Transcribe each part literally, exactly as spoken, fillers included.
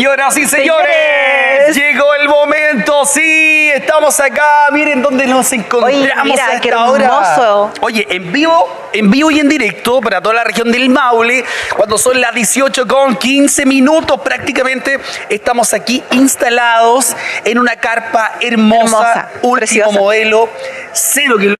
Señoras y señores, señores, llegó el momento, sí, estamos acá, miren dónde nos encontramos. Oye, mira, a esta qué hora. hermoso. Oye, en vivo, en vivo y en directo para toda la región del Maule, cuando son las dieciocho con quince minutos prácticamente, estamos aquí instalados en una carpa hermosa, hermosa último preciosa. modelo, cero kilómetros.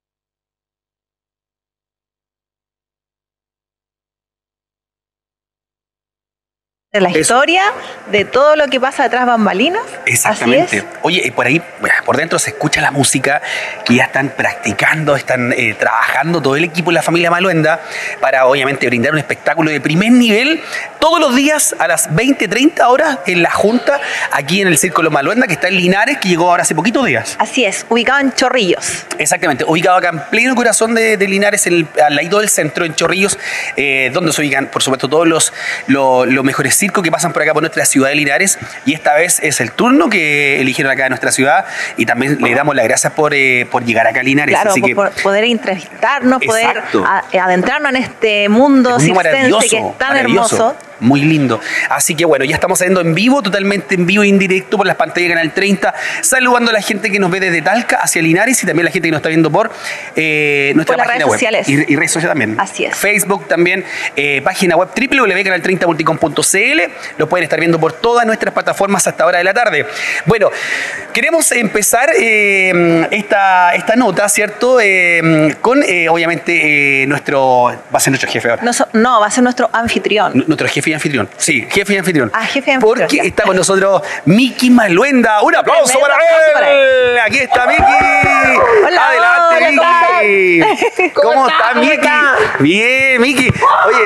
De la historia, de todo lo que pasa detrás bambalinas. Exactamente. Así es. Oye, y por ahí, bueno, por dentro se escucha la música que ya están practicando, están eh, trabajando todo el equipo de la familia Maluenda para obviamente brindar un espectáculo de primer nivel todos los días a las veinte, treinta horas en la Junta, aquí en el Círculo Maluenda, que está en Linares, que llegó ahora hace poquitos días. Así es, ubicado en Chorrillos. Exactamente, ubicado acá en pleno corazón de, de Linares, el, al lado del centro, en Chorrillos, eh, donde se ubican, por supuesto, todos los, los, los mejores circos que pasan por acá por nuestra ciudad de Linares, y esta vez es el turno que eligieron acá en nuestra ciudad, y también le damos las gracias por, eh, por llegar acá a Linares. Claro, Así por, que, por poder entrevistarnos, exacto, poder a, adentrarnos en este mundo circense que es tan hermoso. Muy lindo. Así que bueno, ya estamos saliendo en vivo, totalmente en vivo e indirecto por las pantallas de Canal treinta, saludando a la gente que nos ve desde Talca hacia Linares y también la gente que nos está viendo por eh, nuestra por página las redes web. Sociales. Y, y redes sociales también. Así es. Facebook también, eh, página web doble u doble u doble u punto canal treinta punto com punto c l. Lo pueden estar viendo por todas nuestras plataformas hasta hora de la tarde. Bueno, queremos empezar eh, esta, esta nota, ¿cierto? Eh, con, eh, obviamente, eh, nuestro... Va a ser nuestro jefe ahora. No, so, no, va a ser nuestro anfitrión. Nuestro jefe y anfitrión. Sí, jefe y anfitrión. Ah, jefe y anfitrión. Porque ya. está con nosotros Miki Maluenda. Un aplauso para él. Aquí está Miki. Hola. Adelante, Hola, Miki. ¿Cómo, ¿Cómo está, Miki? Bien, Miki. Oye.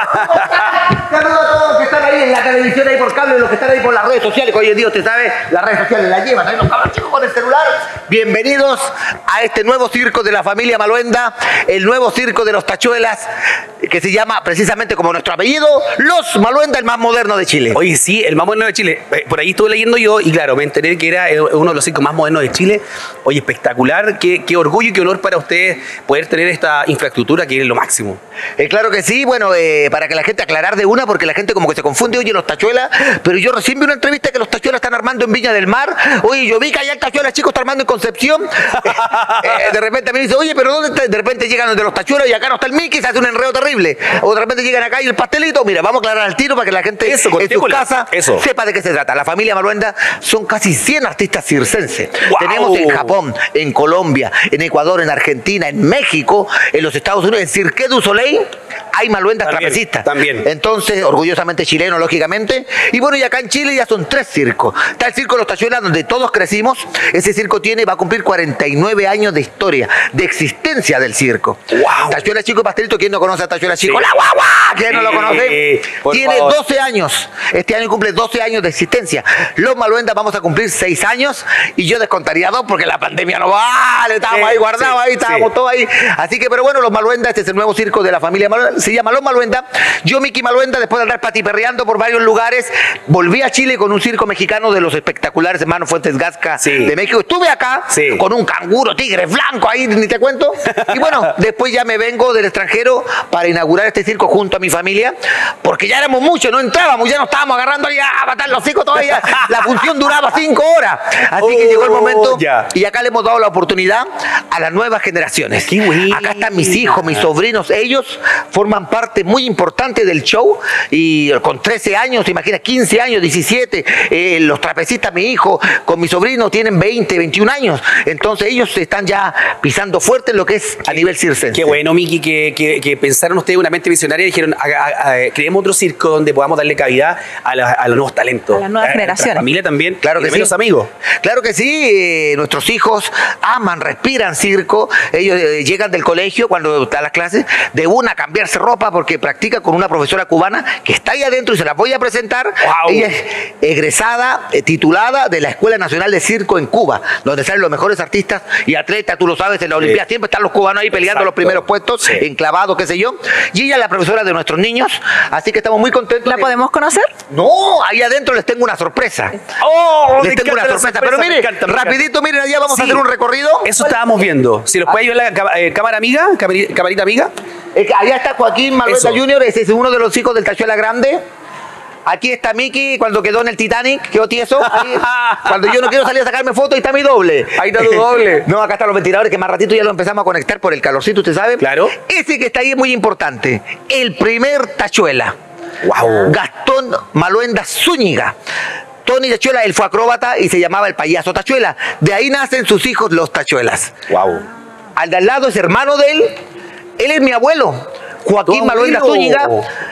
Saludos a todos los que están ahí en la televisión, ahí por cable, los que están ahí por las redes sociales, que hoy en día usted sabe, las redes sociales las llevan, ahí los cabros chicos con el celular. Bienvenidos a este nuevo circo de la familia Maluenda, el nuevo circo de los Tachuelas, que se llama precisamente como nuestro apellido, Los Maluenda, el más moderno de Chile. Oye, sí, el más moderno de Chile. Por ahí estuve leyendo yo y claro, me enteré que era uno de los circos más modernos de Chile. Oye, espectacular. Qué, qué orgullo y qué honor para ustedes poder tener esta infraestructura que es lo máximo. Eh, claro que sí, bueno, eh, para que la gente aclarar de una, porque la gente como que se confunde, oye, los Tachuelas, pero yo recién vi una entrevista que los Tachuelas están armando en Viña del Mar. Oye, yo vi que allá el Tachuelas, chicos, está armando en Concepción. eh, de repente a mí me dice, oye, pero ¿dónde está? De repente llegan de los Tachuelas y acá no está el Mickey, se hace un enredo terrible. O de repente llegan acá y el pastelito. Mira, vamos a aclarar al tiro para que la gente eso, en su casa eso. sepa de qué se trata. La familia Maluenda son casi cien artistas circenses. Wow. Tenemos en Japón, en Colombia, en Ecuador, en Argentina, en México, en los Estados Unidos, en Cirque du Soleil, hay Maluendas trapecistas. También. Entonces, orgullosamente chileno, lógicamente. Y bueno, y acá en Chile ya son tres circos. Está el Circo de los Tachuelas, donde todos crecimos. Ese circo tiene, va a cumplir cuarenta y nueve años de historia, de existencia del circo. Wow. Tachuelas Chico y Pastelito, ¿quién no conoce a Tachuelas Chico? Sí. ¡La guagua! ¿Quién Sí, no lo conoce? Tiene favor. doce años. Este año cumple doce años de existencia. Los Maluendas vamos a cumplir seis años y yo descontaría dos porque la pandemia no vale. Estábamos Sí, ahí guardados, sí, ahí estábamos sí. todos ahí. Así que, pero bueno, los Maluendas, este es el nuevo circo de la familia Maluenda. Se llama Los Maluendas. Yo, Miki Maluenda, después de andar patiperreando por varios lugares, volví a Chile con un circo mexicano de los espectaculares hermanos Fuentes Gasca Sí. de México. Estuve acá Sí. con un canguro tigre blanco ahí, ni te cuento. Y bueno, después ya me vengo del extranjero para inaugurar este circo junto a mi familia, porque ya éramos muchos, no entrábamos, ya nos estábamos agarrando ahí a matar los hijos todavía. La función duraba cinco horas. Así que Oh, llegó el momento ya. y acá le hemos dado la oportunidad a las nuevas generaciones. Qué buena. Acá están mis hijos, mis sobrinos, ellos forman parte muy importante del show y con trece años, te imaginas, quince años, diecisiete, eh, los trapecistas, mi hijo, con mi sobrino tienen veinte, veintiún años, entonces ellos están ya pisando fuerte en lo que es a nivel circense. Qué bueno, Miki, que, que, que pensaron ustedes una mente visionaria y dijeron, a, a, a, creemos otro circo donde podamos darle cavidad a, la, a los nuevos talentos. A las nuevas a, generaciones. A la familia también, Claro que y también sí. los amigos. Claro que sí, eh, nuestros hijos aman, respiran circo, ellos eh, llegan del colegio cuando están las clases, de una a cambiarse ropa porque practica con una profesora cubana que está ahí adentro y se la voy a presentar. Wow. Ella es egresada, eh, titulada de la Escuela Nacional de Circo en Cuba, donde salen los mejores artistas y atletas, tú lo sabes, en la Olimpiada siempre están los cubanos ahí peleando Exacto. los primeros puestos, Sí. enclavados, qué sé yo, y ella es la profesora de nuestros niños, así que estamos muy contentos. ¿La de- podemos conocer? No, ahí adentro les tengo una sorpresa. ¡Oh! Les tengo una sorpresa, pero me mire, encanta, me rapidito, miren, allá vamos Sí. a hacer un recorrido. Eso estábamos viendo. Si los puede ayudar la ca- eh, cámara amiga, camari- camarita amiga. Eh, allá está Joaquín Maluenda Eso. junior, ese es uno de los hijos del Tachuela Grande. Aquí está Mickey cuando quedó en el Titanic, quedó tieso. Ahí, cuando yo no quiero salir a sacarme fotos, ahí está mi doble. Ahí está tu doble. No, acá están los ventiladores que más ratito ya lo empezamos a conectar por el calorcito, ¿usted sabe? Claro. Ese que está ahí es muy importante. El primer Tachuela. Wow. Gastón Maluenda Zúñiga. Tony Tachuela, él fue acróbata y se llamaba el payaso Tachuela. De ahí nacen sus hijos los Tachuelas. Wow. Al de al lado es hermano de él. Él es mi abuelo, Joaquín Maluenda Zúñiga.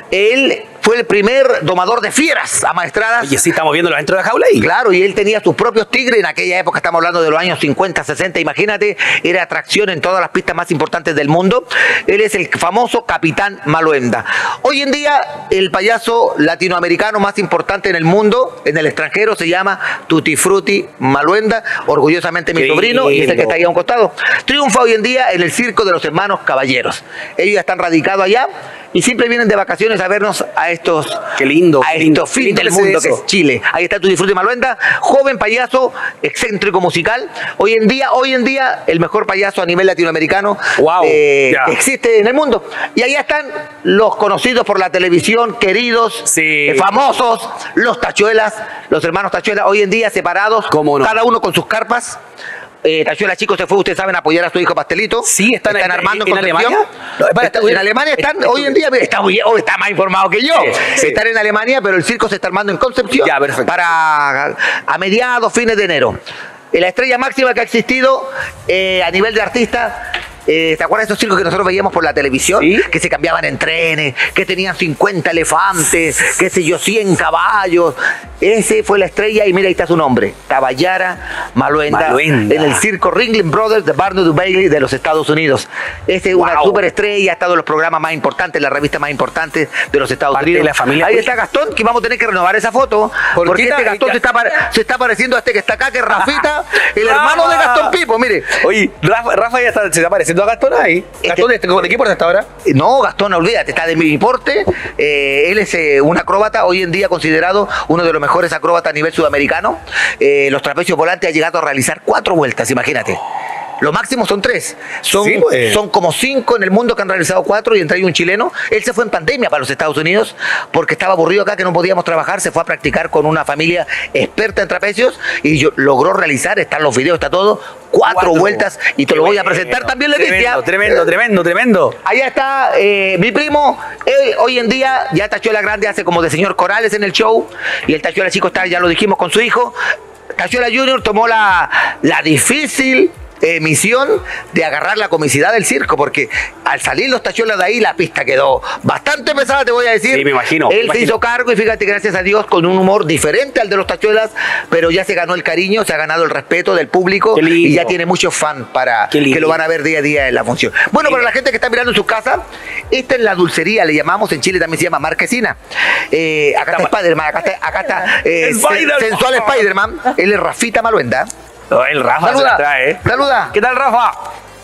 Él fue el primer domador de fieras amaestradas. Oye, sí, estamos viéndolo dentro de la jaula ahí. Claro, y él tenía sus propios tigres. En aquella época, estamos hablando de los años cincuenta, sesenta, imagínate, era atracción en todas las pistas más importantes del mundo. Él es el famoso Capitán Maluenda. Hoy en día, el payaso latinoamericano más importante en el mundo, en el extranjero, se llama Tutti Frutti Maluenda, orgullosamente mi Qué sobrino, lindo. y es el que está ahí a un costado. Triunfa hoy en día en el circo de los hermanos Caballeros. Ellos ya están radicados allá y siempre vienen de vacaciones a vernos a estos, Qué lindo, a qué lindo, estos qué fin lindo del que se mundo ve que eso. es Chile. Ahí está tu disfrute Maluenda, joven payaso, excéntrico musical. Hoy en día, hoy en día, el mejor payaso a nivel latinoamericano Wow, eh, ya. que existe en el mundo. Y ahí están los conocidos por la televisión, queridos, Sí. eh, famosos, los Tachuelas, los hermanos Tachuelas, hoy en día separados, ¿Cómo no? cada uno con sus carpas. Eh, Tachuela Chico se fue, ustedes saben, a apoyar a su hijo Pastelito. Sí, están, en- armando en Concepción. Alemania. No, espera, Está- está- en Alemania están, está- hoy en día, está, muy- oh, está más informado que yo. Sí, sí. Están en Alemania, pero el circo se está armando en Concepción. Ya, perfecto. Para a mediados, fines de enero. Eh, La estrella máxima que ha existido eh, a nivel de artista. Eh, ¿Te acuerdas de esos circos que nosotros veíamos por la televisión? Sí. Que se cambiaban en trenes, que tenían cincuenta elefantes, qué sé yo, cien caballos. Ese fue la estrella y mira, ahí está su nombre. Caballara Maluenda. Maluenda. En el circo Ringling Brothers de Barnum Bailey de los Estados Unidos. Ese es una Wow. superestrella, ha estado en los programas más importantes, las revistas más importantes de los Estados Parte Unidos. de la familia. Ahí está Gastón, que vamos a tener que renovar esa foto. ¿Por Porque qué este ta- Gastón ya- se está, pare- se está pareciendo a este que está acá, que es Rafita, el hermano de Gastón Pipo, mire. Oye, Rafa, Rafa ya está, se está pareciendo a Gastón ahí. Gastón, ¿de, de qué porte está ahora? No, Gastón, olvídate, está de mi porte. Eh, él es eh, un acróbata, hoy en día considerado uno de los mejores acróbatas a nivel sudamericano. Eh, los trapecios volantes ha llegado a realizar cuatro vueltas, imagínate. Lo máximo son tres. Son, Sí, pues. son como cinco en el mundo que han realizado cuatro y entre ellos un chileno. Él se fue en pandemia para los Estados Unidos porque estaba aburrido acá, que no podíamos trabajar. Se fue a practicar con una familia experta en trapecios y yo, logró realizar, están los videos, está todo, cuatro, Cuatro. vueltas y te Qué lo voy a bueno. presentar también, Leticia. Tremendo, tremendo, tremendo, tremendo. Allá está eh, mi primo. Él, hoy en día ya Tachuela Grande hace como de señor Corales en el show. Y el Tachuela Chico está, ya lo dijimos, con su hijo. Tachuela Junior tomó la, la difícil eh, misión de agarrar la comicidad del circo, porque al salir los Tachuelas de ahí, la pista quedó bastante pesada, te voy a decir. Sí, me imagino, Él me se imagino. hizo cargo y fíjate, gracias a Dios, con un humor diferente al de los Tachuelas, pero ya se ganó el cariño, se ha ganado el respeto del público Qué lindo. y ya tiene muchos fans para Qué lindo. que lo van a ver día a día en la función. Bueno, para la gente que está mirando en su casa, esta es la dulcería, le llamamos, en Chile también se llama Marquesina. Eh, acá está Spider-Man, acá está, acá está eh, Spider-Man. sen- sensual Spider-Man, él es Rafita Maluenda. Oh, el Rafa se Saluda, la trae, ¿eh? saluda. ¿Qué tal, Rafa?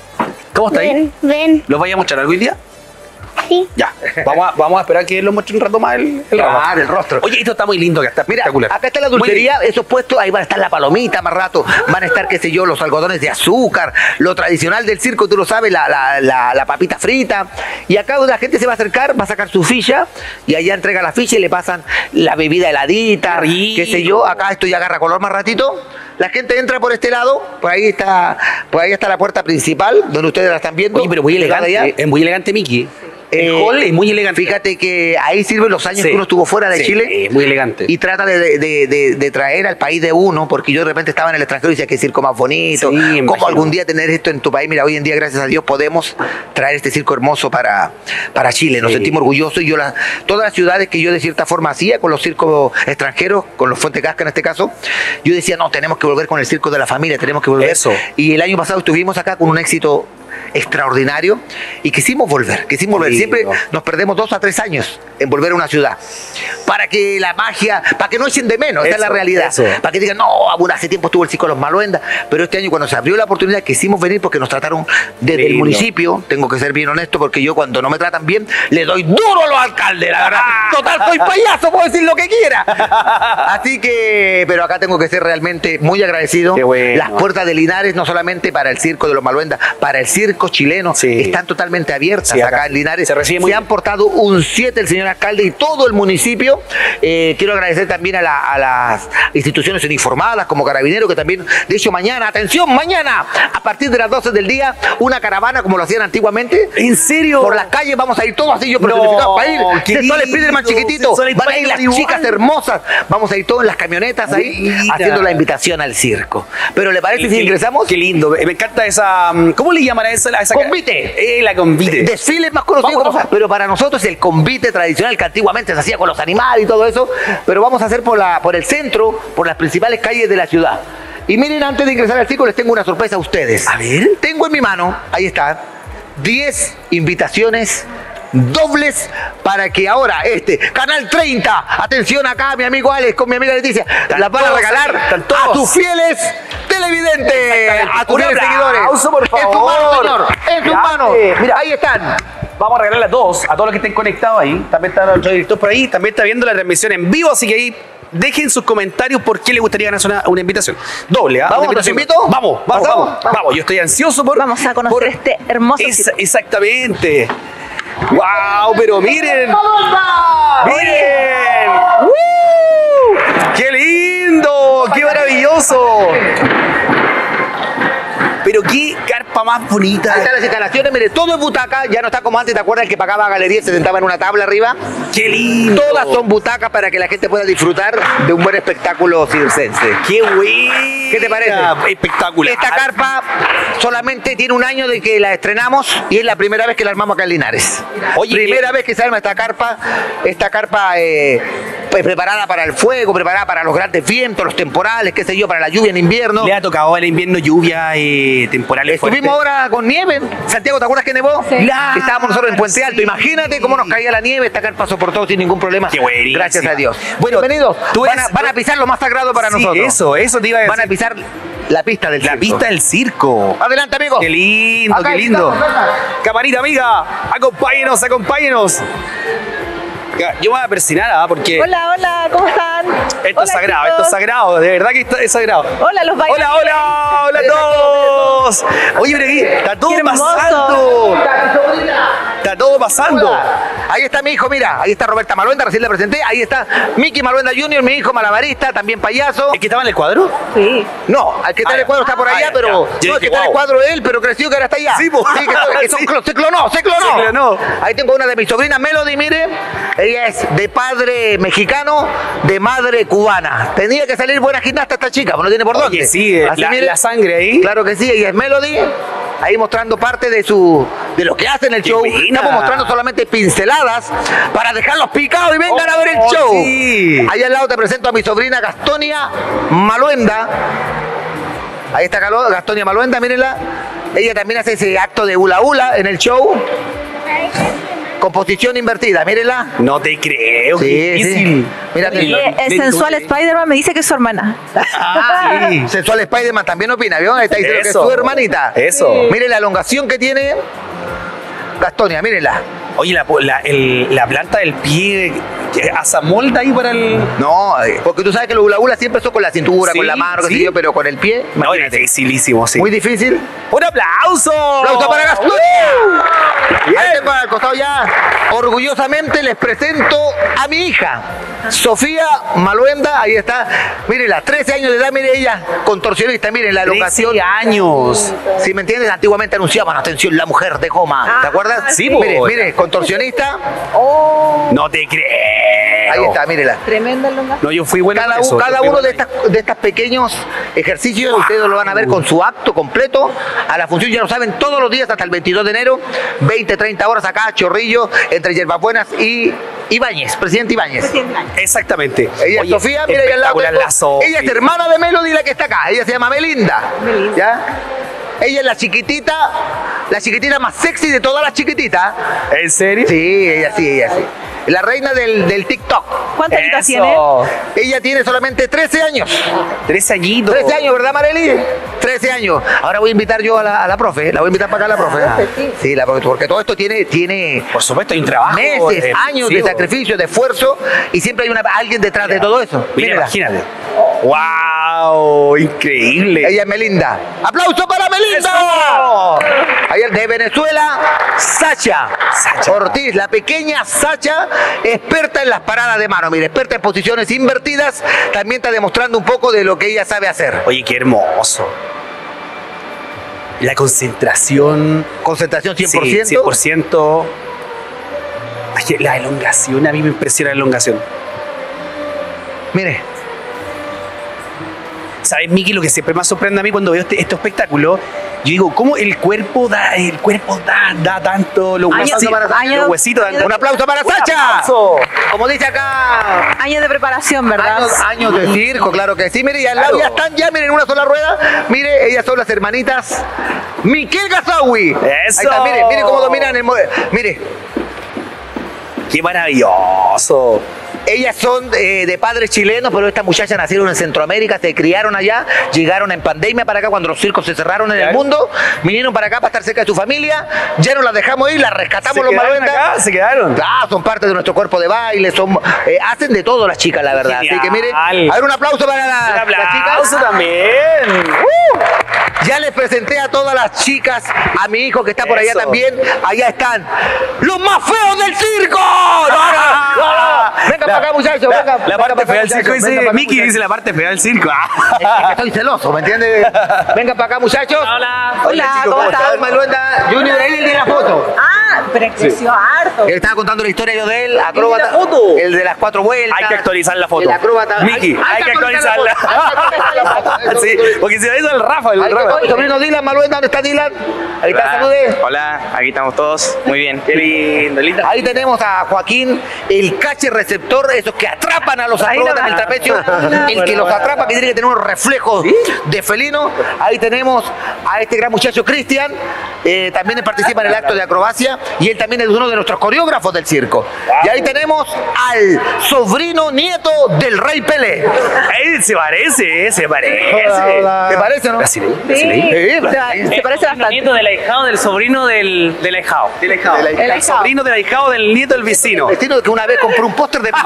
¿Cómo está ahí? Ven, ven, ¿Los vaya a mostrar algún día? sí. Ya. Vamos a, vamos a esperar que él lo muestre un rato más el, el Rafa. Claro, el rostro. Oye, esto está muy lindo, que está Mira, espectacular. acá está la Muy dulcería, esos puestos, ahí van a estar la palomita más rato, van a estar, qué sé yo, los algodones de azúcar, lo tradicional del circo, tú lo sabes, la, la, la, la papita frita. Y acá la gente se va a acercar, va a sacar su ficha y allá entrega la ficha y le pasan la bebida heladita, Rico. qué sé yo, acá esto ya agarra color más ratito. La gente entra por este lado, por ahí está, por ahí está la puerta principal, donde ustedes la están viendo. Oye, pero muy Del lado de elegante. allá. Es muy elegante, Mickey. El Eh, hall es muy elegante. Fíjate que ahí sirven los años Sí. que uno estuvo fuera de Sí, Chile. es muy elegante. Y trata de, de- de- de traer al país de uno, porque yo de repente estaba en el extranjero y decía que circo más bonito. Sí, me ¿Cómo imagino. algún día tener esto en tu país? Mira, hoy en día, gracias a Dios, podemos traer este circo hermoso para, para Chile. Nos Sí. sentimos orgullosos. Y yo la- todas las ciudades que yo de cierta forma hacía con los circos extranjeros, con los Fuente Casca en este caso, yo decía, no, tenemos que volver con el circo de la familia, tenemos que volver. Eso. Y el año pasado estuvimos acá con un éxito extraordinario y quisimos volver, quisimos volver. Lindo. Siempre nos perdemos dos a tres años en volver a una ciudad. Para que la magia, para que no echen de menos, esa es la Eso, realidad. eso. Para que digan, no, aún hace tiempo estuvo el circo de los Maluenda, pero este año cuando se abrió la oportunidad quisimos venir porque nos trataron desde el Lindo. municipio, tengo que ser bien honesto porque yo cuando no me tratan bien, le doy duro a los alcaldes, la verdad. Total, soy payaso, puedo decir lo que quiera. Así que, pero acá tengo que ser realmente muy agradecido. Qué bueno. Las puertas de Linares, no solamente para el circo de los Maluenda, para el circo circos chilenos Sí. están totalmente abiertas Sí, acá. acá en Linares. Se recibe muy Se han bien. portado un siete el señor alcalde y todo el municipio. Eh, quiero agradecer también a, la- a las instituciones uniformadas como Carabineros, que también, de hecho, mañana, atención, mañana, a partir de las doce del día, una caravana como lo hacían antiguamente. ¿En serio? Por las calles vamos a ir todos así, yo No, personificado para ir. qué Sensual lindo, Spiderman chiquitito. Sensual Van a ir las Spiderman chicas igual. hermosas. Vamos a ir todos en las camionetas ahí Mira. haciendo la invitación al circo. Pero ¿le parece Qué- si qué- ingresamos? Qué lindo. Me me encanta esa. ¿Cómo le llaman a esa? a esa Convite. Eh, la convite. Desfile más conocido, Vamos, como- pero para nosotros el convite tradicional que antiguamente se hacía con los animales y todo eso, pero vamos a hacer por, la, por el centro, por las principales calles de la ciudad. Y miren, antes de ingresar al circo les tengo una sorpresa a ustedes. A ver. Tengo en mi mano, ahí está, diez invitaciones dobles para que ahora este Canal treinta, atención acá mi amigo Alex con mi amiga Leticia, las van a todos regalar ahí, están a todos. tus fieles televidentes, a tus Un fieles seguidores. aplauso, por En tu mano, favor. señor, en tu Grande. mano. Mira, ahí están. Vamos a regalarle a todos, a todos los que estén conectados ahí. También está nuestro director por ahí, también está viendo la transmisión en vivo, así que ahí dejen sus comentarios por qué les gustaría ganarse una, una invitación. Doble, ¿ah? Vamos, Una ¿los invitación. invito? Vamos, vamos, ¿Pasamos? vamos, vamos. Yo estoy ansioso por. Vamos a conocer por- este hermoso Es- circo. Exactamente. ¡Wow! Pero miren. ¡Miren! ¡Uh! ¡Qué lindo! ¡Qué maravilloso! Pero qué carpa más bonita. Ahí están las instalaciones, mire, todo es butaca, ya no está como antes, ¿te acuerdas el que pagaba galería y se sentaba en una tabla arriba? ¡Qué lindo! Todas son butacas para que la gente pueda disfrutar de un buen espectáculo circense. ¡Qué bueno! ¿Qué te parece? Espectacular. Esta carpa solamente tiene un año de que la estrenamos y es la primera vez que la armamos acá en Linares. Oye, primera ¿qué? vez que se arma esta carpa, esta carpa eh, pues, preparada para el fuego, preparada para los grandes vientos, los temporales, qué sé yo, para la lluvia en invierno. Le ha tocado el invierno lluvia eh, temporales Estuvimos fuertes. ahora con nieve. Santiago, ¿te acuerdas que nevó? Sí. Claro, Estábamos nosotros en Puente Alto. sí. Imagínate cómo nos caía la nieve. Esta carpa soportó sin ningún problema. Qué buenísimo. Gracias a Dios. Bueno, Bienvenidos. tú Van a, eres- van a pisar lo más sagrado para Sí, nosotros. eso, eso te iba a decir. Van a pisar la pista del La circo. pista del circo. Adelante, amigos. Qué lindo, Acá qué lindo. estamos, venga. Camarita amiga, acompáñenos, acompáñenos. Ya, yo me voy a persinar, ¿ah? Porque Hola, hola, ¿cómo están? esto Hola, es sagrado, chicos. esto es sagrado, de verdad que esto es sagrado. Hola, los bailarines. Hola, hola, hola a todos. Oye, pero aquí está todo Qué hermoso. pasando. Está todo pasando. Ahí está mi hijo, mira. Ahí está Roberta Maluenda, recién la presenté. Ahí está Miki Maluenda junior, mi hijo malabarista, también payaso. ¿Es que estaba en el cuadro? Sí. No, al que está Ah, en el cuadro está por ah, allá, ya, pero ya. no, Yo es dije, que está en el wow. cuadro él, pero creció que ahora está allá. Sí, po. que, que son Sí. clo- se clonó, se clonó. Se clonó. Ahí tengo una de mis sobrinas, Melody, mire. Ella es de padre mexicano, de madre cubana. Tenía que salir buena gimnasta esta chica, pues no tiene por Oye, dónde. sí, eh, Así, la, mire. la sangre ahí. Claro que sí, ella es Melody. Ahí mostrando parte de su de lo que hace en el ¡Qué show. buena! Estamos mostrando solamente pinceladas para dejarlos picados y vengan Oh, a ver el oh, show. sí. Ahí al lado te presento a mi sobrina Gastonia Maluenda. Ahí está Galo- Gastonia Maluenda, mírenla. Ella también hace ese acto de hula hula en el show. Composición invertida, mírenla. No te creo, Sí, qué difícil. sí. Mira, Y Lo- el le- sensual le- Spider-Man me dice que es su hermana. Ah, sí. Sensual Spider-Man también opina, ¿vio? Ahí está diciendo que es Eso. su hermanita. Eso. Mire la elongación que tiene Gastonia, mírenla. Oye, la, la, el- la planta del pie, que asamolda ahí para el. No, eh, porque tú sabes que los hula hula siempre son con la cintura, Sí, con la mano, qué sí. sé yo, pero con el pie, No, imagínate. dificilísimo, sí. Muy difícil. ¡Un aplauso! ¡Aplauso para Gastonia! Bien. Ahí tengo al costado ya. Orgullosamente les presento a mi hija, Sofía Maluenda. Ahí está. Mírenla, trece años de edad, mire ella, contorsionista. Miren la elongación. trece años. Si me entiendes, antiguamente anunciaban, atención, la mujer de goma. ¿Te acuerdas? sí, Mire, po. mire, contorsionista. Oh, No te creo. Ahí está, mírela. tremenda elongación. No, yo fui bueno Cada, en eso. u- cada yo fui uno de, bueno estas, de estos pequeños ejercicios, ustedes lo van a ver con su acto completo. A la función, ya lo saben, todos los días hasta el veintidós de enero, veinte, treinta horas acá, Chorrillo, entre Yerbabuenas y Ibáñez, presidente Ibáñez. ahí. Exactamente. Ella es Oye, Sofía, mira ahí al lado. espectacular tengo- la Sofi. Ella es hermana de Melody, la que está acá. Ella se llama Melinda. Melinda. ¿Ya? Ella es la chiquitita, la chiquitita más sexy de todas las chiquititas. ¿En serio? Sí, ella sí, ella sí. La reina del, del TikTok. ¿Cuántas añitas Eso. tiene? Ella tiene solamente trece años. Trece añitos. trece años, ¿verdad, Marely? trece años. Ahora voy a invitar yo a la, a la profe. La voy a invitar para acá a la profe. Sí, la profe, porque todo esto tiene, tiene Por supuesto, hay un trabajo. meses, eh, años sí, de o- sacrificio, de esfuerzo, y siempre hay una, alguien detrás de todo eso. Mira, Mírela. imagínate. ¡Wow! ¡Wow! Increíble. Ella es Melinda. ¡Aplauso para Melinda! ¡Eso! Ahí el de Venezuela, Sacha. Sacha. Ortiz, la pequeña Sacha, experta en las paradas de mano. Mire, experta en posiciones invertidas, también está demostrando un poco de lo que ella sabe hacer. Oye, qué hermoso. La concentración. Concentración cien por Sí, ciento. cien por ciento. Ay, la elongación, a mí me impresiona la elongación. Mire. ¿Sabes, Miki? Lo que siempre me sorprende a mí cuando veo este, este espectáculo, yo digo, ¿cómo el cuerpo da, el cuerpo da, da tanto, los, Años- huesitos, años- los huesitos dan- Un aplauso para ¡Un Sacha. aplauso! Como dice acá. Años de preparación, ¿verdad? Años, años de circo, claro que sí. Mire, y al lado Claro. ya están, ya miren, en una sola rueda. Mire, ellas son las hermanitas Miquel Gazawi. ¡Eso! Ahí está, mire, mire cómo dominan el modelo. Mire, ¡Qué maravilloso! ellas son eh, de padres chilenos, pero estas muchachas nacieron en Centroamérica, se criaron allá, llegaron en pandemia para acá cuando los circos se cerraron en el Claro. mundo, vinieron para acá para estar cerca de su familia, ya no las dejamos ir, las rescatamos ¿Se los quedaron Maluendas. acá? ¿Se quedaron? Claro, son parte de nuestro cuerpo de baile, son, eh, hacen de todo las chicas, la verdad. Así que mire, a Genial. ver, un aplauso para la- ¡Un las aplauso chicas. también! Ya les presenté a todas las chicas, a mi hijo que está por allá Eso. también. Allá están los más feos del circo. No, no, no, no. Venga para acá, muchachos. La, venga, la venga parte para acá, fea del circo muchachos, venga dice, para acá, Miki muchachos. dice la parte fea del circo. Es que estoy celoso, ¿me entiendes? Venga para acá, muchachos. Hola, chicos, ¿cómo ¿cómo están? están? Maluenda Junior, él es el de la foto. Ah, pero creció harto. Él estaba contando la historia yo de él, acróbata. la foto? El de las cuatro vueltas. Hay que actualizar la foto. El acróbata. Miki, hay, que actualizarla. la foto, hay que actualizar la foto. Sí, porque se ve eso el Rafa, el Ahí está, Rafa. mi sobrino Dylan, Maluenda, ¿dónde está Dylan? Ahí está, Hola. salude. Hola, aquí estamos todos. Muy bien. Qué lindo, linda. Ahí tenemos a Joaquín, el cache receptor, esos que atrapan a los Ahí acróbatas en el nomás. trapecio, el que los atrapa, que tiene que tener unos reflejos de felino. Ahí tenemos a este gran muchacho Cristian, eh, también participa en el acto de acrobacia y él también es uno de nuestros coreógrafos del circo. Y ahí tenemos al sobrino nieto del Rey Pelé. Ey, se parece, se parece. ¿Te parece o no? Brasileño, Sí, brasileño. Sí, se, se parece El bastante. nieto del ahijado del sobrino del, del ahijado. Del ahijado. El El ahijado. sobrino del ahijado del nieto del vecino. Destino que una vez compró un póster de...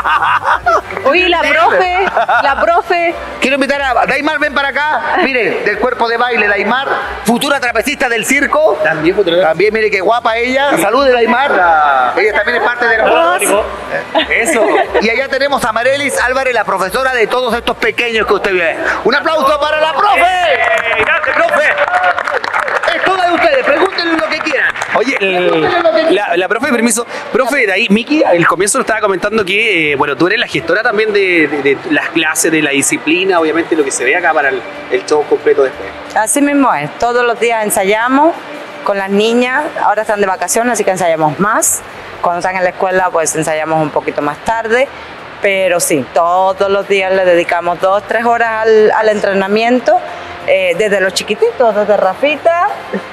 Oye, la profe, la profe. Quiero invitar a Daimar, ven para acá. Mire, del cuerpo de baile, Daimar, futura trapecista del circo. También, futura- También, mire qué guapa ella. Salude, Daimar. Ella también es parte de la... Eso. Y allá tenemos a Marelis Álvarez, la profesora de todos estos pequeños que usted ve. Un aplauso para la profe. ¡Ey, gracias, profe! Es toda de ustedes, pregúntenle lo que quieran. Oye, el- la, la profe, permiso. Profe, de ahí, Miki, al comienzo nos estaba comentando que, eh, bueno, tú eres la gestora también de, de- de las clases, de la disciplina, obviamente lo que se ve acá para el, el show completo después. Así mismo es, todos los días ensayamos con las niñas, ahora están de vacaciones, así que ensayamos más. Cuando están en la escuela, pues ensayamos un poquito más tarde. Pero sí, todos los días le dedicamos dos, tres horas al, al entrenamiento, eh, desde los chiquititos, desde Rafita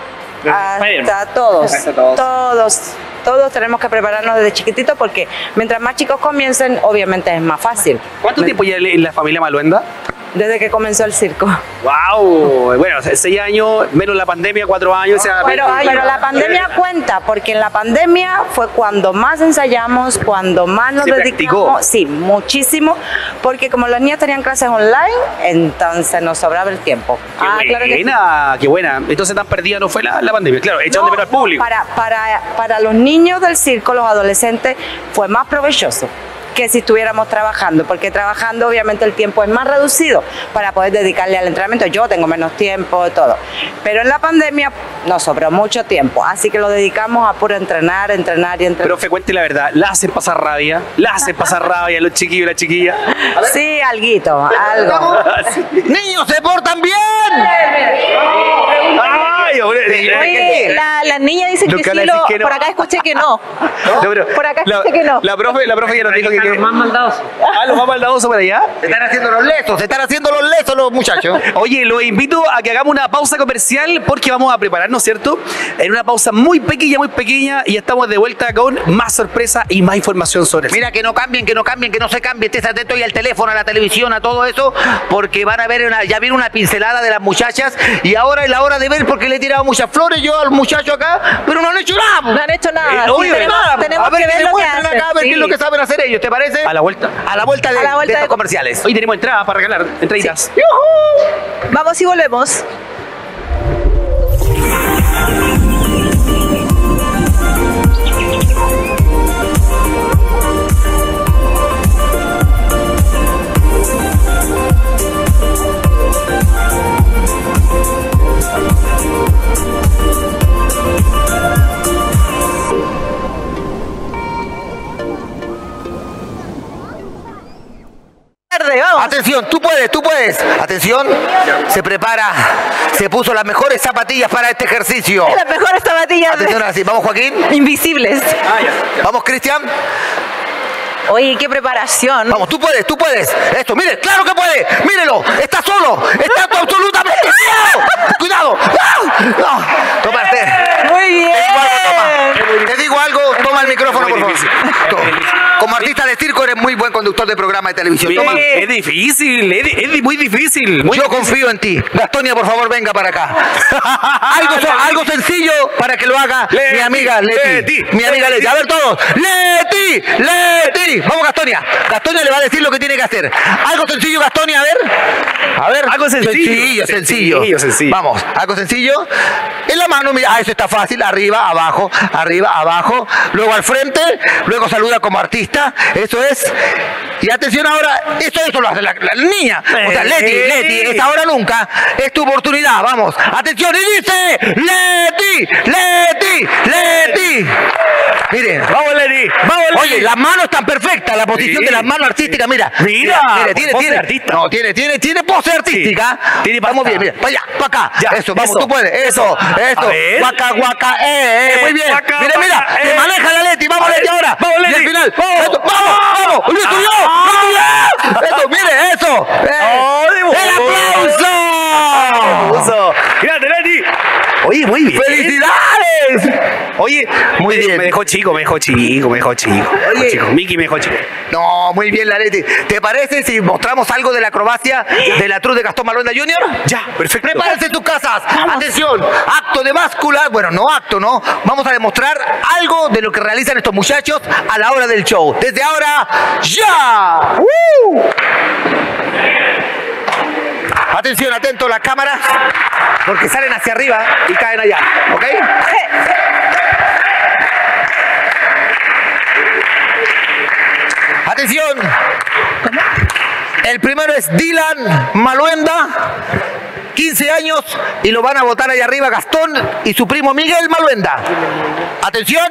hasta todos, Hasta todos. todos, todos tenemos que prepararnos desde chiquititos porque mientras más chicos comiencen, obviamente es más fácil. ¿Cuánto tiempo ya en la familia Maluenda? Desde que comenzó el circo. ¡Wow! Bueno, seis años, menos la pandemia, cuatro años. o sea, Pero, pero la pandemia cuenta, porque en la pandemia fue cuando más ensayamos, cuando más nos Se practicó. dedicamos. Sí, muchísimo, porque como los niños tenían clases online, entonces nos sobraba el tiempo. ¡Qué Ah, claro que sí. buena! ¡Qué buena! Entonces tan perdida no fue la, la pandemia. Claro, echaron de ver al No, público. Para, para, para los niños del circo, los adolescentes, fue más provechoso que si estuviéramos trabajando, porque trabajando obviamente el tiempo es más reducido para poder dedicarle al entrenamiento. Yo tengo menos tiempo, todo. Pero en la pandemia nos sobró mucho tiempo, así que lo dedicamos a puro entrenar, entrenar y entrenar. Pero cuente la verdad, la hacen pasar rabia, la hacen pasar rabia los chiquillos y las chiquillas. Sí, alguito, algo. ¡Niños, se portan bien! ¡Ay, hombre! Oye, la, la niña dice que Nunca sí, le decís lo- que no. por acá escuché que no. No, pero Por acá la, escuché que no. La profe, la profe ya nos dijo que... que- Más maldadosos. Ah, los más maldadosos para allá. Se están haciendo los lesos, se están haciendo los lesos los muchachos. Oye, los invito a que hagamos una pausa comercial porque vamos a prepararnos, ¿cierto? En una pausa muy pequeña, muy pequeña y ya estamos de vuelta con más sorpresa y más información sobre el Mira, que no cambien, que no cambien, que no se cambie. Estés atento y al teléfono, a la televisión, a todo eso, porque van a ver, una, ya viene una pincelada de las muchachas y ahora es la hora de ver porque le he tirado muchas muchas flores yo al muchacho acá, pero no han hecho nada. No han hecho nada. Eh, Sí, oye, tenemos nada. tenemos A ver que qué ver lo que demuestran hacen. acá, a ver Sí. qué es lo que saben hacer ellos, ¿te parece? A la vuelta. A la vuelta de, A la vuelta de de- estos comerciales. Hoy tenemos entrada para regalar, entraditas. Vamos y volvemos. Tarde, vamos. Atención, tú puedes, tú puedes. Atención, se prepara, se puso las mejores zapatillas para este ejercicio. Las mejores zapatillas Atención, así, vamos Joaquín, invisibles. vamos Cristian, Oye, qué preparación. vamos, tú puedes, tú puedes. Esto, mire, claro que puede, mírelo, está solo, está tú absolutamente cuidado, cuidado. ¡Ah! No, toma este. Muy bien. Te digo algo, toma. Te digo algo, toma el micrófono, Es por muy favor. difícil. Toma. Como artista de circo eres muy buen conductor de programa de televisión. Sí, Toma. es difícil, es, di- es di- muy difícil. Muy Yo confío en ti. Gastonia, por favor, venga para acá. algo, so- algo sencillo para que lo haga Leti, mi amiga Leti. Leti, mi amiga Leti. A ver todos. Leti, Leti. Vamos, Gastonia. Gastonia le va a decir lo que tiene que hacer. Algo sencillo, Gastonia, a ver. A ver. Algo sencillo. Sencillo, sencillo. Sencillo, sencillo. Vamos, algo sencillo. En la mano, mira, ah, eso está fácil. Arriba, abajo, arriba, abajo. Luego al frente. Luego saluda como artista. Eso es. Y atención ahora, esto, esto lo hace la, la niña. O sea, Leti, Leti, es ahora nunca. Es tu oportunidad, vamos. Atención, y dice, Leti, Leti, Leti. Miren, Vamos, Leti. Vamos, Leti. oye, las manos están perfectas, la posición Sí, de las manos artísticas, mira. Mira, mira, tiene, pose tiene, de artista. no, tiene, tiene, tiene pose artística. Sí, tiene Vamos pasta. bien, mira, para allá, para acá. Ya, eso, vamos, eso, tú puedes, eso, eso. A ver. Guaca, guaca, eh, eh, Eh, muy bien. guaca, mira, mira, guaca, se eh. maneja la Leti, vamos A Leti ver, ahora. vamos, Y al Leti. final, Vamos. eso, vamos, vamos, lo estudió, lo estudió. Eso, mire, eso. Eh. Oh, de ¡El aplauso! Uso. Grande, Leti. Oye, muy bien. ¡Felicidades! Oye, Muy me- bien. Me dejó chico, me dejó chico, me dejó chico. Me dejó Oye. chico. Mickey me dejó chico. No, muy bien, la Leti. ¿Te parece si mostramos algo de la acrobacia de la Cruz de Gastón Maluenda junior? Ya, perfecto. Prepárense en tus casas. Atención, acto de báscula. Bueno, no acto, ¿no? Vamos a demostrar algo de lo que realizan estos muchachos a la hora del show. Desde ahora, ¡ya! ¡Uh! Atención, atento a las cámaras, porque salen hacia arriba y caen allá, ¿ok? Atención. El primero es Dylan Maluenda, quince años, y lo van a votar allá arriba Gastón y su primo Miguel Maluenda. Atención.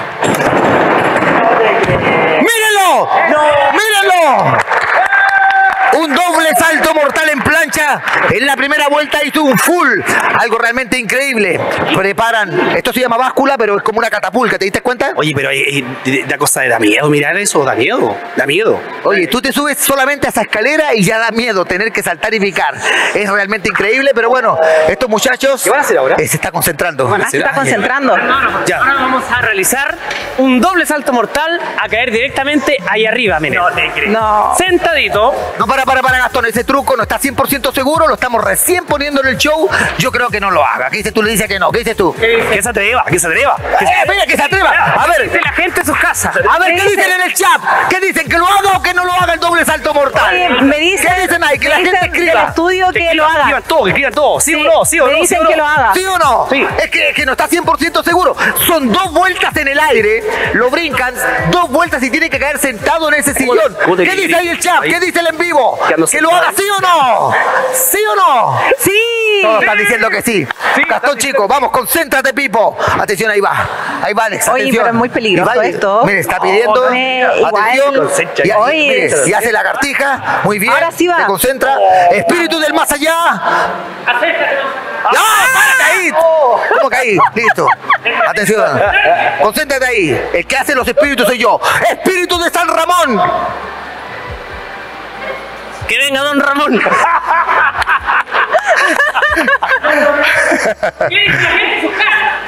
¡Mírenlo! ¡Mírenlo! Un doble salto mortal en plancha. En la primera vuelta hizo un full. Algo realmente increíble. Preparan. Esto se llama báscula, pero es como una catapulta. ¿Te diste cuenta? Oye, pero eh, eh, da cosa de da miedo mirar eso, da miedo, da miedo. Oye, tú te subes solamente a esa escalera y ya da miedo tener que saltar y picar. Es realmente increíble, pero bueno, estos muchachos... ¿Qué van a hacer ahora? eh, se está concentrando. Ah, se está concentrando. Ya. Ahora vamos a realizar un doble salto mortal a caer directamente ahí arriba, miren. No. Sentadito. No, para, para, para, Gastón. Ese truco no está cien por ciento seguro. Lo estamos recién poniendo en el show. Yo creo que no lo haga. ¿Qué dices tú? Le dices que no. ¿Qué dices tú? Que se atreva, que se atreva. Que se- ¡Eh, venga, que se atreva! A ¿Qué ver, dice la gente en sus casas? a ver, ¿qué dicen en el chat? ¿Qué dicen? ¿Que lo haga o que no lo haga el doble salto mortal? Oye, me dicen, ¿Qué dicen ahí? Que la me gente dicen del escriba. estudio que lo escriban haga. todo, que escriban todo. ¿Sí, Sí, o no? ¿Sí o me no? ¿Sí dicen o no? que lo haga. ¿Sí o no? Sí. Es que, es que no está cien por ciento seguro. Son dos vueltas en el aire, lo brincan, dos vueltas y tiene que caer sentado en ese sillón. cómo te ¿Qué dice ahí el chat? ahí? ¿Qué dice el en vivo? Quedando ¿Que lo sentado. haga sí o no? ¿Sí o no? Sí. Todos están diciendo que sí. Gastón, chico, vamos, concéntrate, Pipo. Atención, ahí va. Ahí va, Alex. Oye, atención. pero es muy peligroso Y va, esto. Mire, está pidiendo. Eh, igual. Atención. Concentra. Y, y- Oye. mire, y hace lagartija. Muy bien. Ahora sí va. Se concentra. Espíritu del más allá. ¡No! ¡Párate ahí! ¿Cómo que ahí? Listo. Atención. Concéntrate ahí. El que hace los espíritus soy yo. ¡Espíritu de San Ramón! Que venga don Ramón.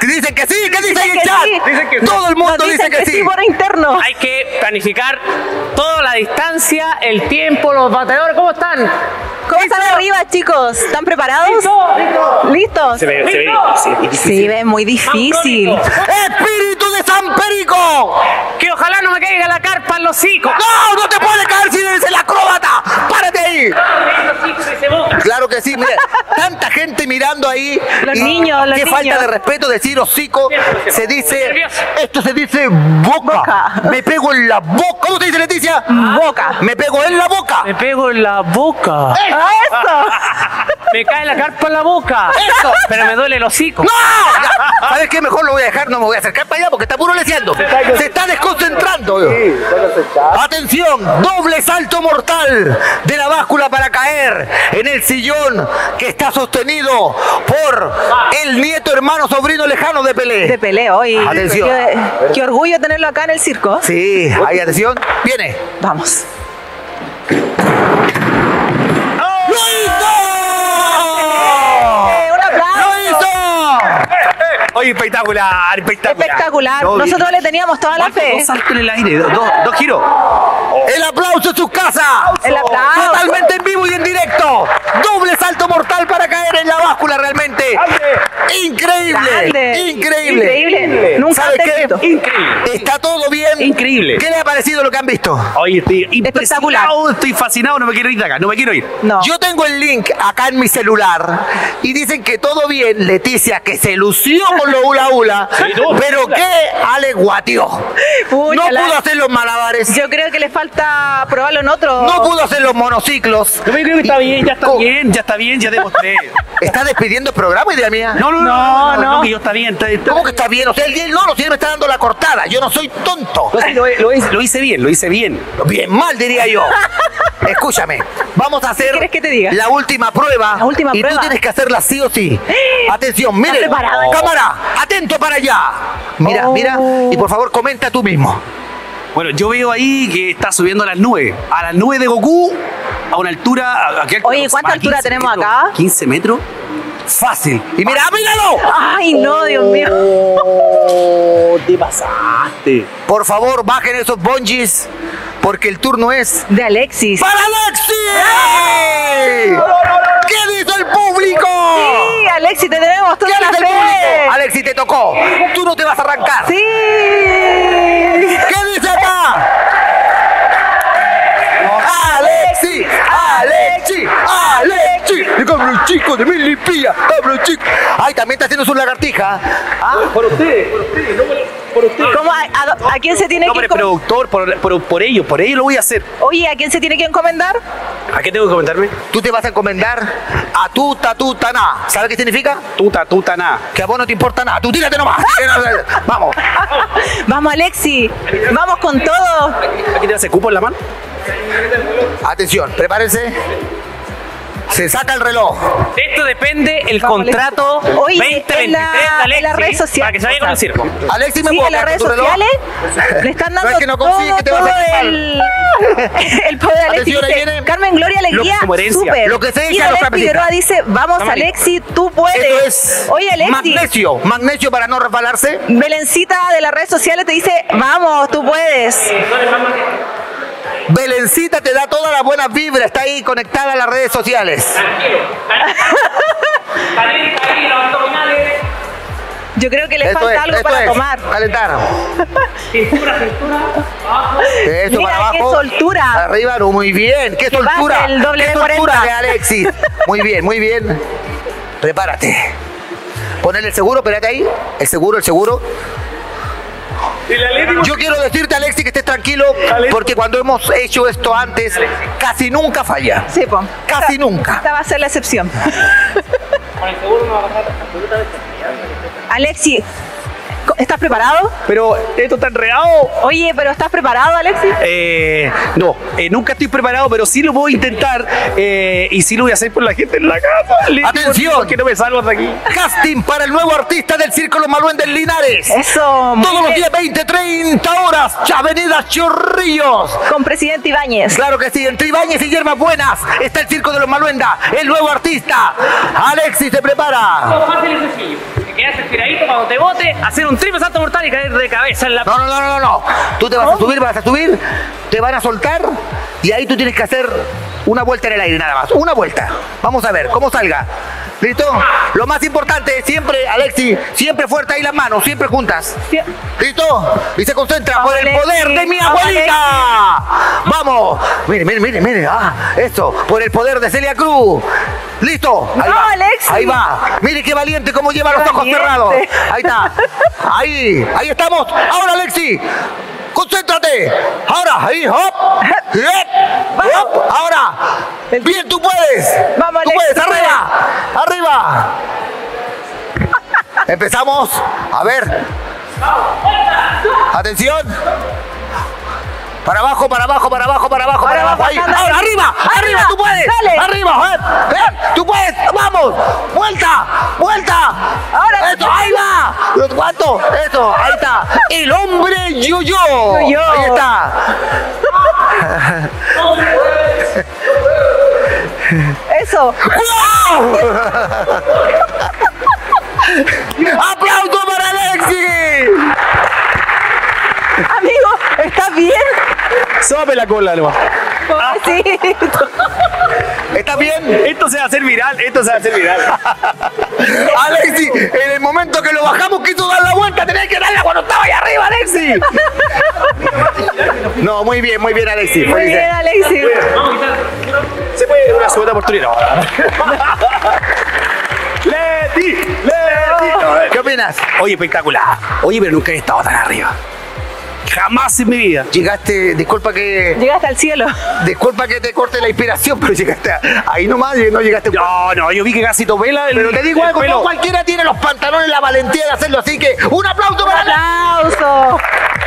Dicen que sí, ¿qué dicen en el que chat? sí. Dicen que sí. Todo el mundo Nos dice dicen que, que sí. sí por interno. Hay que planificar toda la distancia, el tiempo, los bateadores, ¿cómo están? ¿Cómo están arriba, chicos? ¿Están preparados? ¿Listos? Se ve, se ve difícil. Sí, ve muy difícil. ¡Espíritu de San Perico! Que ojalá no me caiga la carpa en los hocicos. ¡No! ¡No te puede caer si eres el acróbata! ¡Párate ahí! Claro que sí, mira, tanta gente mirando ahí. Los y niños, los qué niños. falta de respeto decir hocico. Se dice, Nervioso. esto se dice boca. Boca. Me pego en la boca. ¿Cómo te dice, Leticia? Boca. Me pego en la boca. Me pego en la boca. ¡Eso! Me cae la carpa en la boca. Eso. Pero me duele el hocico. ¡No! Ya, ¿sabes qué? Mejor lo voy a dejar, no me voy a acercar para allá porque está puro leseando. Se está desconcentrando. Atención, doble salto mortal de la báscula para caer en el sillón que está sostenido por el nieto, hermano, sobrino lejano de Pelé. De peleo. Y Atención. Qué, qué orgullo tenerlo acá en el circo. Sí, ahí atención. Viene. Vamos. ¡Lo hizo! ¡Eh, un aplauso! ¡Lo hizo! Oye, espectacular, espectacular. Espectacular. No, Nosotros le teníamos toda la fe. Dos saltos en el aire, dos, dos, dos giros. El aplauso en sus casas. El aplauso. Totalmente en vivo y en directo. Doble salto mortal para caer en la báscula realmente. Increíble. Grande. Increíble. Increíble. Nunca ¿Sabe antes qué? visto. Increíble. ¿Está todo bien? Increíble. ¿Qué le ha parecido lo que han visto? Oye, estoy Espectacular. impresionado, estoy fascinado, no me quiero ir de acá, no me quiero ir. No. Yo tengo el link acá en mi celular y dicen que todo bien, Leticia, que se lució con lo hula hula, pero que Ale guateó. Pucha, No la- pudo hacer los malabares, Yo creo que le falta probarlo en otro. no pudo hacer los monociclos. Yo creo que está bien, ya está ¿Cómo? bien, ya está bien, ya demostré. ¿Está despidiendo el programa, idea mía? No, no, no, no, no, no, que yo está bien, está, está- ¿Cómo que está bien? O sea, el día no, si él me está dando la cortada. Yo no soy tonto. No, sí, lo, lo hice, lo hice bien, lo hice bien. Bien mal, diría yo. Escúchame, vamos a hacer quieres que te diga? la última prueba. La última y prueba. tú tienes que hacerla sí o sí. Atención, miren. preparado? Cámara, atento para allá. Mira, Oh. mira. Y por favor, comenta tú mismo. Bueno, yo veo ahí que está subiendo a las nubes. A las nubes de Goku, a una altura. ¿A, a qué altura? Oye, ¿cuánta ¿A altura quince tenemos metros? acá? ¿quince metros? Fácil. Y mira, míralo. Ay, no, Dios mío. Oh, te pasaste. Por favor, bajen esos bungees porque el turno es De Alexis. para Alexis. ¿Qué dice el público? Sí, Alexis, te tenemos toda ¿Qué la dice el público? fe. Alexis, te tocó. Tú no te vas a arrancar. Sí. ¿Qué dice acá? Alexi, Alexi, Alexi. El cabrón chico de mil limpias, cabrón chico. Ay, también está haciendo su lagartija. ¿Ah? Por ustedes, por ustedes, no por, por ustedes. ¿Cómo, a, a- a quién se tiene No, que por el encom- productor, por, por, por ellos, por ellos lo voy a hacer. Oye, ¿a quién se tiene que encomendar? ¿A qué tengo que comentarme? Tú te vas a encomendar a tu tatu taná. ¿Sabes qué significa? Tuta, tuta, nada. Que a vos no te importa nada. Tú tírate nomás. Vamos. Vamos, Alexis. Vamos con todo. ¿Aquí te hace cupo en la mano? Atención, prepárense. Se saca el reloj. De esto depende el Vamos, contrato Oye, veinte en la- veintitrés de Alexis en las redes sociales- para que se vaya con el circo. Alexis, ¿me Sí, puedo en las quedar redes con tu reloj? sociales le están No dando es que no confíe todo, que te vas a todo quemar. el, el poder de Alexis. Atención, ahí Dice, viene. Carmen Gloria le Lo- guía como herencia. súper. Lo que se dice Y a los Alex camisetas. Figueroa dice, vamos Vamos, Alexis, tú puedes. Esto es Oye, Alexis, magnesio. Magnesio para no resbalarse. Belencita de las redes sociales te dice, vamos, tú puedes. Belencita te da todas las buenas vibras. Está ahí conectada a las redes sociales. Yo creo que le Esto falta es, algo esto para es. tomar. Calentar. Eso Mira, para qué abajo. soltura. Arriba, no, muy bien. Qué Que soltura. pase el doble Qué de soltura cuarenta. de Alexis. Muy bien, muy bien. Prepárate. Ponele el seguro, espérate ahí. El seguro, el seguro. Yo quiero decirte, Alexis, que estés tranquilo, porque cuando hemos hecho esto antes, casi nunca falla. Sí, po. Casi nunca. Esta va a ser la excepción. Alexis, ¿estás preparado? Pero esto está enredado. Oye, pero ¿estás preparado, Alexis? Eh, no, eh, nunca estoy preparado, pero sí lo puedo intentar. eh, y sí lo voy a hacer por la gente en la casa. Le digo, Atención. que no me salgo de aquí. Casting para el nuevo artista del Circo Los Maluendes Linares. Eso, muy Todos los bien. días veinte, treinta horas, Avenida Chorrillos. Con Presidente Ibáñez. Claro que sí, entre Ibáñez y Hierbas Buenas está el Circo de los Maluenda, el nuevo artista. Alexis se prepara. Fácil y sencillo. quedaste tiradito cuando te bote, hacer un triple salto mortal y caer de cabeza en la... No, no, no, no, no. Tú te vas a subir, vas a subir, te van a soltar y ahí tú tienes que hacer una vuelta en el aire nada más. Una vuelta. Vamos a ver cómo salga. ¿Listo? Lo más importante, siempre, Alexi, siempre fuerte ahí las manos, siempre juntas. ¿Listo? Y se concentra por el poder de mi abuelita. Vamos. Mire, mire, mire, mire. Ah, eso. Por el poder de Celia Cruz. ¿Listo? Ahí No, va. Alexi. Ahí va. Mire qué valiente cómo lleva Qué los ojos valiente. cerrados. Ahí está. Ahí. Ahí estamos. Ahora, Alexi. Concéntrate. Ahora, ahí, hop. Hop. Hop. Ahora. Bien, tú puedes. Vamos, Tú Alexi, puedes. tú Arriba. Arriba. Empezamos. A ver. Atención. Para abajo, para abajo, para abajo, para abajo, para Ahora abajo. Ahí. bajando. Ahora, arriba, arriba, Arriba. tú puedes. Dale. Arriba, eh. Eh, tú puedes. Vamos. Vuelta, vuelta. Ahora. Eso, ahí va. ¿Cuánto? Eso, ahí está. El hombre yo-yo. Yo-yo. Ahí está. Eso. ¡Wow! ¡Aplauso para Alexi! Amigo, ¿estás bien? Sobe la cola, nomás. Pobrecito. ¿Estás bien? Esto se va a hacer viral, esto se va a hacer viral. Alexi, en el momento que lo bajamos quiso dar la vuelta, tenés que darla cuando estaba ahí arriba, Alexi. No, muy bien, muy bien, Alexi. Muy bien, Alexi. Se puede una segunda oportunidad. Leti, Leti. ¿Qué opinas? Oye, espectacular. Oye, pero nunca he estado tan arriba. Jamás en mi vida. Llegaste, disculpa que, Llegaste al cielo. disculpa que te corte la inspiración, pero llegaste a- ahí nomás y no llegaste. No, no, yo vi que casi topé la del. Pero te digo el algo, pelo. no cualquiera tiene los pantalones, la valentía de hacerlo, así que un aplauso para Alexi. ¡Aplauso!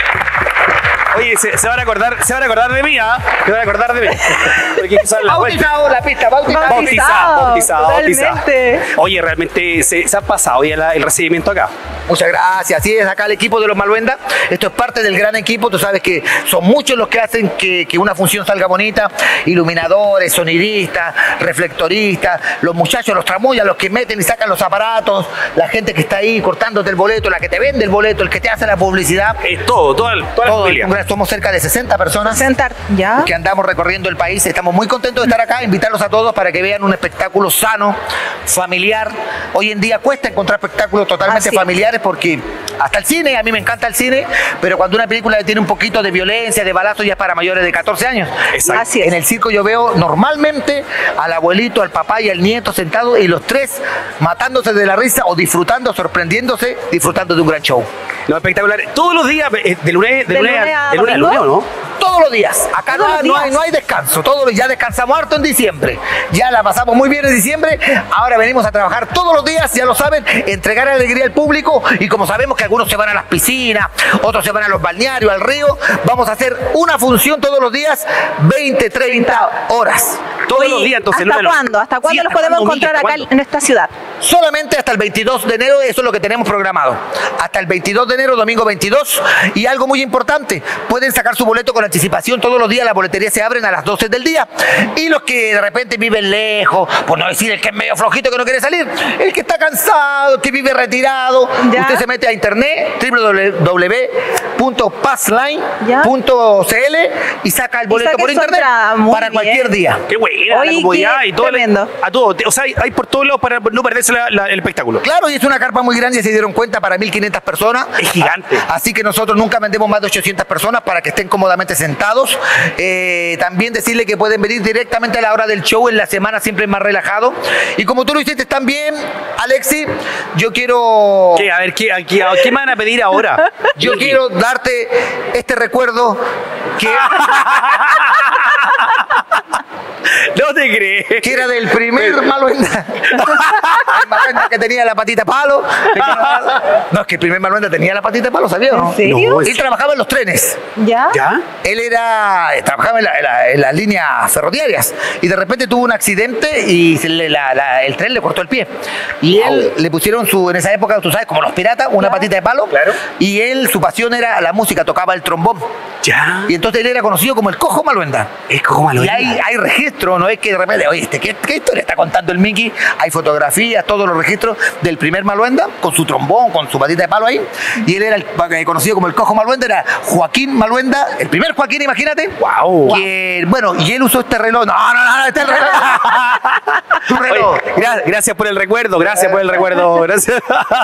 Oye, se, se van a acordar, se van a acordar de mí, ¿ah? Se van a acordar de mí. Porque hay que usar la vuelta. Bautizado la pista, bautizado. Bautizado, bautizado, bautizado. Totalmente. Oye, realmente se, se ha pasado ya la- el recibimiento acá. Muchas gracias. Así es, acá el equipo de los Maluenda. Esto es parte del gran equipo. Tú sabes que son muchos los que hacen que, que una función salga bonita. Iluminadores, sonidistas, reflectoristas, los muchachos, los tramoyas, los que meten y sacan los aparatos, la gente que está ahí cortándote el boleto, la que te vende el boleto, el que te hace la publicidad. Es todo, toda, toda la Todo, familia. somos cerca de sesenta personas Sentar. ¿Ya? que andamos recorriendo el país. Estamos muy contentos de estar acá, invitarlos a todos para que vean un espectáculo sano, familiar. Hoy en día cuesta encontrar espectáculos totalmente Así es. familiares porque hasta el cine, a mí me encanta el cine, pero cuando una película tiene un poquito de violencia, de balazo, ya es para mayores de catorce años. Exacto. Así es. En el circo yo veo normalmente al abuelito, al papá y al nieto sentados y los tres matándose de la risa o disfrutando, sorprendiéndose, disfrutando de un gran show. No, espectacular. Todos los días, eh, de lunes, de ¿De lunes, lunes a a, de lunes a domingo? lunes, ¿o no? Todos los días. Acá Todos no, los no hay, días. no hay descanso. Todos los- ya descansamos harto en diciembre. Ya la pasamos muy bien en diciembre. Ahora venimos a trabajar todos los días, ya lo saben, entregar alegría al público. Y como sabemos que algunos se van a las piscinas, otros se van a los balnearios, al río, vamos a hacer una función todos los días, veinte, treinta horas. Todos Oye, los días, entonces. ¿Hasta no me lo- cuándo? ¿Hasta cuándo Sí, los ¿hasta podemos cuándo, encontrar Miki? acá ¿Hasta en esta ciudad? Solamente hasta el veintidós de enero, eso es lo que tenemos programado. Hasta el veintidós de enero, domingo veintidós. Y algo muy importante, pueden sacar su boleto con anticipación todos los días. Las boleterías se abren a las doce del día. Y los que de repente viven lejos, por no decir el que es medio flojito que no quiere salir, el que está cansado, que vive retirado, Ya. usted se mete a internet, doble u doble u doble u punto passline punto c l y saca el boleto saca por su internet entrada. Muy para cualquier bien. día. Qué buena, Oye, la comodidad qué y todo. tremendo. A todo. O sea, hay, hay por todos lados para no perderse la- la- el espectáculo. Claro, y es una carpa muy grande, ya se dieron cuenta, para mil quinientas personas. Es gigante. Así que nosotros nunca vendemos más de ochocientas personas para que estén cómodamente sentados. Eh, también decirle que pueden venir directamente a la hora del show, en la semana siempre es más relajado. Y como tú lo hiciste también, Alexi, yo quiero... ¿Qué? A ver, ¿qué, aquí- a- ¿qué me van a pedir ahora? Yo quiero darte este recuerdo que, No te crees. que era del primer Maluenda. El Maluenda que tenía la patita de palo. No, es que el primer Maluenda tenía la patita de palo, ¿sabías? ¿En no? serio? No, Él trabajaba en los trenes. ¿Ya? ¿Ya? Él era, trabajaba en, la- en la- en las líneas ferroviarias y de repente tuvo un accidente y se le- la- la- el tren le cortó el pie. Y él le pusieron su, en esa época, tú sabes, como los piratas, una patita de palo. Claro. Y él, su pasión era la música, tocaba el trombón. ¿Ya? Y entonces él era conocido como el Cojo Maluenda. Es como malo. Y hay, hay registros registro, no es que de repente, oye, este, ¿qué, ¿qué historia está contando el Miki? Hay fotografías, todos los registros del primer Maluenda, con su trombón, con su patita de palo ahí, y él era el conocido como el Cojo Maluenda, era Joaquín Maluenda, el primer Joaquín, imagínate. Wow. Que, bueno, y él usó este reloj. No, no, no, no este es el reloj. Un reloj. Oye, gra- gracias por el recuerdo, gracias por el recuerdo, gracias.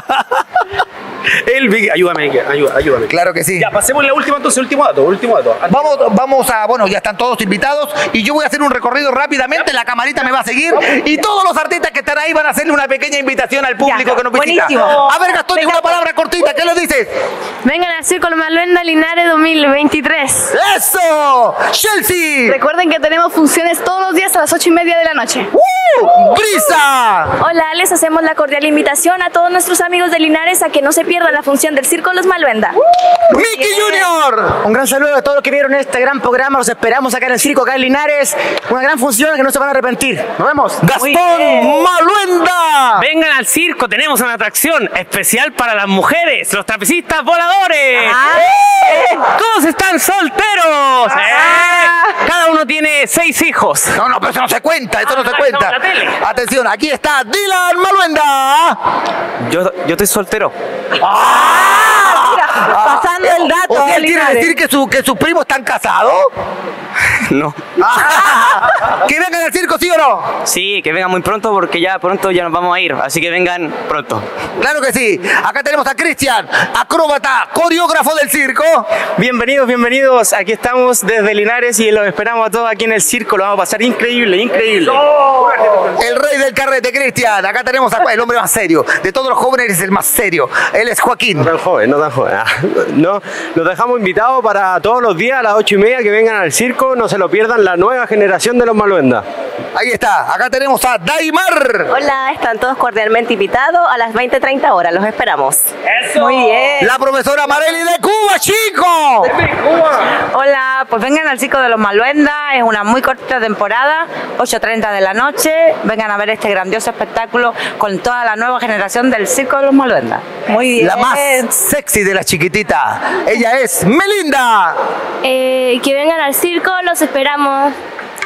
El Vicky, ayúdame, ayúdame, ayúdame. Claro que sí. Ya, pasemos la última, entonces, último dato, último dato. Vamos, vamos a, bueno, ya están todos invitados y yo voy a hacer un recorrido rápidamente, la camarita me va a seguir y todos los artistas que están ahí van a hacerle una pequeña invitación al público Ya, que nos visita. buenísimo. A ver, Gastón, una palabra cortita, ¿qué le dices? Vengan al Circo Los Maluenda Linares dos mil veintitrés. ¡Eso! ¡Chelsea! Recuerden que tenemos funciones todos los días a las ocho y media de la noche. ¡Uh! ¡Brisa! Hola, les hacemos la cordial invitación a todos nuestros amigos de Linares a que no se pierdan la función del Circo Los Maluenda. ¡Mickey Junior! Un gran saludo a todos los que vieron este gran programa. Los esperamos acá en el circo, acá en Linares. Una gran función que no se van a arrepentir. Nos vemos. ¡Gastón Maluenda! Vengan al circo, tenemos una atracción especial para las mujeres, los trapecistas voladores. ¡Eh! Todos están solteros. ¡Eh! Cada uno tiene seis hijos. No, no, pero eso no se cuenta, eso no se Ah, cuenta. no, la tele. Atención, aquí está Dylan Maluenda. Yo, yo estoy soltero. Pasando el dato, ¿O sea, él quiere Linares. decir que, su, que sus primos están casados? No. ¿Que vengan al circo, sí o no? Sí, que vengan muy pronto porque ya pronto ya nos vamos a ir. Así que vengan pronto. Claro que sí. Acá tenemos a Cristian, acróbata, coreógrafo del circo. Bienvenidos, bienvenidos. Aquí estamos desde Linares y los esperamos a todos aquí en el circo. Lo vamos a pasar increíble, increíble. El rey del carrete, Cristian. Acá tenemos a el hombre más serio. De todos los jóvenes es el más serio. Él es Joaquín. tan joven, no tan joven. Ah, No, los dejamos invitados para todos los días a las ocho y media que vengan al circo, no se lo pierdan, la nueva generación de los Maluenda. Ahí está. Acá tenemos a Daimar. Hola, están todos cordialmente invitados a las veinte treinta horas. Los esperamos. Muy bien. La profesora Marely de Cuba, chico. Hola, pues vengan al Circo de los Maluenda, es una muy corta temporada, ocho treinta de la noche, vengan a ver este grandioso espectáculo con toda la nueva generación del Circo de los Maluenda. Muy bien. La más sexy de las chiquititas. Ella es Melinda. Eh, que vengan al circo, los esperamos.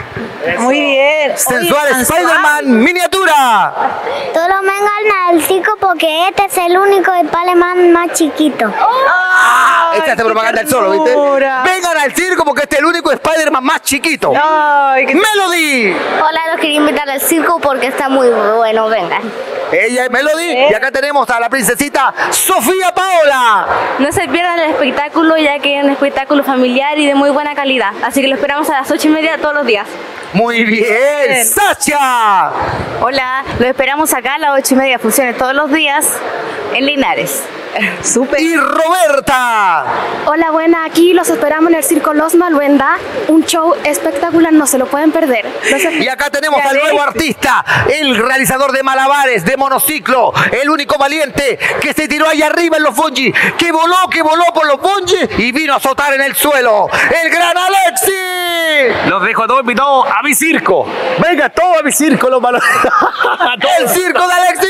Muy bien. Sensual Oye, Spider-Man miniatura. Todos vengan al circo porque este es el único Spider-Man más chiquito. Ah, esta hace qué propaganda del solo, ¿viste? ternura. Vengan al circo porque este es el único Spider-Man más chiquito. Ay, qué Melody. Hola, los quería invitar al circo porque está muy bueno. Vengan. Ella es Melody. Y acá tenemos a la princesita Sofía Paola. No se pierdan el espectáculo, ya que es un espectáculo familiar y de muy buena calidad. Así que lo esperamos a las ocho y media todos los días. Muy bien. Sacha. Hola, los esperamos acá a las ocho y media, funciones todos los días en Linares. súper. Y Roberta. Hola, buena, aquí los esperamos en el Circo Los Maluenda. Un show espectacular, no se lo pueden perder. Los Y acá tenemos al nuevo artista, el realizador de malabares, de monociclo, el único valiente que se tiró allá arriba en los bungee, que voló, que voló por los bungee y vino a azotar en el suelo. ¡El gran Alexis! Los dejo a todos invitados a mi circo. Venga, todos a mi circo, los Maluenda. ¡El circo de Alexis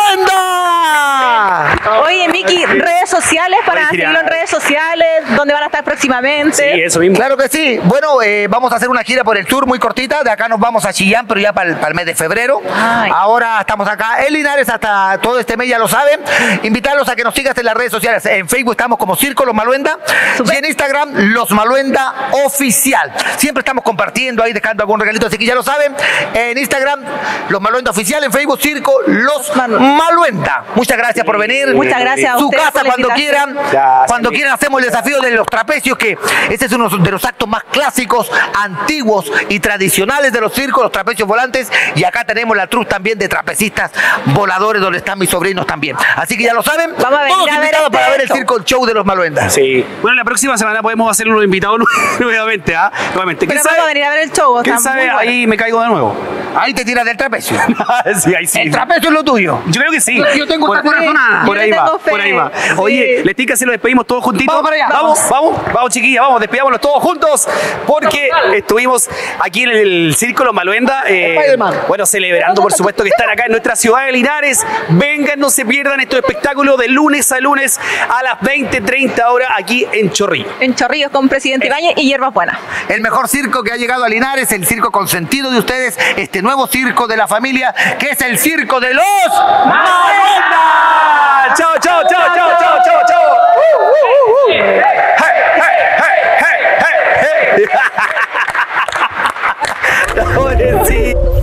Maluenda! Oye, Miki, redes sociales para Oye, seguirlo en redes sociales, ¿dónde van a estar próximamente? Sí, eso mismo. Claro que sí. Bueno, eh, vamos a hacer una gira por el sur muy cortita. De acá nos vamos a Chillán, pero ya para el, para el mes de febrero. Ay. Ahora estamos acá en Linares hasta todo este mes, ya lo saben. Invitarlos a que nos sigas en las redes sociales. En Facebook estamos como Circo Los Maluenda. Y en Instagram, Los Maluenda Oficial. Siempre estamos compartiendo ahí, dejando algún regalito, así que ya lo saben. En Instagram, Los Maluenda Oficial. En Facebook, Circo Los Maluenda. Muchas gracias por venir. Muchas gracias a Su ustedes casa por la cuando invitación. quieran. Gracias, Cuando Miki. quieran hacemos el desafío de los trapecios, que ese es uno de los actos más clásicos, antiguos y tradicionales de los circos, los trapecios volantes. Y acá tenemos la troupe también de trapecistas voladores, donde están mis sobrinos también. Así que ya lo saben, Vamos a venir todos a ver invitados este para ver el show. circo, el show de los Maluendas. Sí. Bueno, la próxima semana podemos hacer unos invitados nuevamente, ¿ah? Nuevamente. ¿Quién Pero sabe? vamos a venir a ver el show. ¿Quién está sabe? muy bueno. Ahí me caigo de nuevo. Ahí te tiras del trapecio. Sí, ahí sí. El trapecio es lo tuyo. Yo creo que sí. Yo- yo tengo por, esta por, corazonada. por Yo ahí le va, tengo fe. por ahí va. Sí. Oye, Letica, se lo despedimos todos juntitos. Vamos para allá. Vamos. Vamos, vamos chiquillas, vamos, despidámonos todos juntos porque estuvimos aquí en el Círculo Maluenda, eh, bueno, celebrando por supuesto que están acá en nuestra ciudad de Linares. Vengan, no se pierdan estos espectáculos de lunes a lunes a las veinte treinta horas aquí en Chorrillos. En Chorrillos con Presidente Ibáñez y Hierbas Buenas. El mejor circo que ha llegado a Linares, el circo consentido de ustedes, este nuevo circo de la familia, que es el circo de los Maluenda. Chao, chao, chao, chao, chao, chao, chao. Hey, hey, hey, hey, hey, hey.